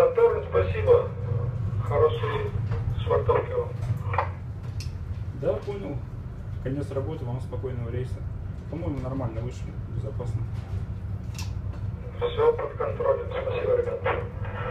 Сатурн, спасибо. Хорошей швартовки вам. Да, понял. Конец работы, вам спокойного рейса. По-моему, нормально вышли, безопасно. Все под контролем. Спасибо, ребята.